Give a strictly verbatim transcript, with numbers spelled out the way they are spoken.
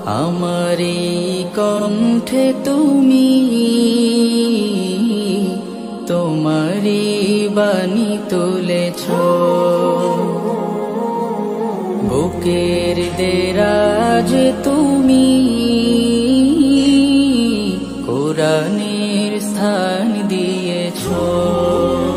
আমারি কণ্ঠে তুমি তোমারি বাণী তুলেছ, বুকের দেরাজ তুমি কোরআনের স্থান দিয়েছ।